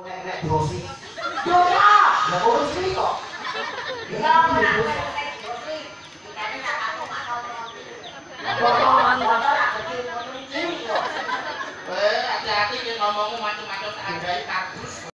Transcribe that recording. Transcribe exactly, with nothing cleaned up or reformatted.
Nek dosi. Yo ya, ya urus iki kok. Ya urus. Eh, hati-hati yen ngomongmu macam-macam tak andai kardus.